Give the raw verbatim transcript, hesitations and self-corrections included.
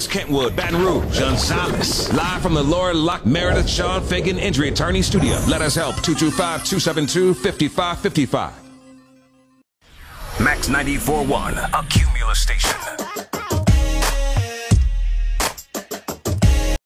Brooks, Kentwood, Baton Rouge, Gonzalez. Live from the Laura Locke Meredith Sean Fagan Injury Attorney Studio. Let us help. two two five, two seven two, five five five five. Max ninety-four point one, a Cumulus station.